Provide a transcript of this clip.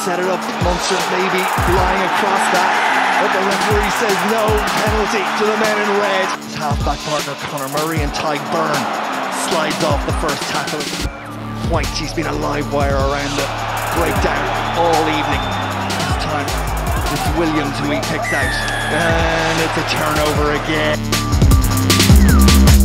set it up. Munster maybe lying across that, but the referee says no, penalty to the men in red. His half-back partner Conor Murray and Tadhg Beirne slides off the first tackle. White, he's been a live wire around the breakdown all evening. This time it's Williams who he picks out, and it's a turnover again.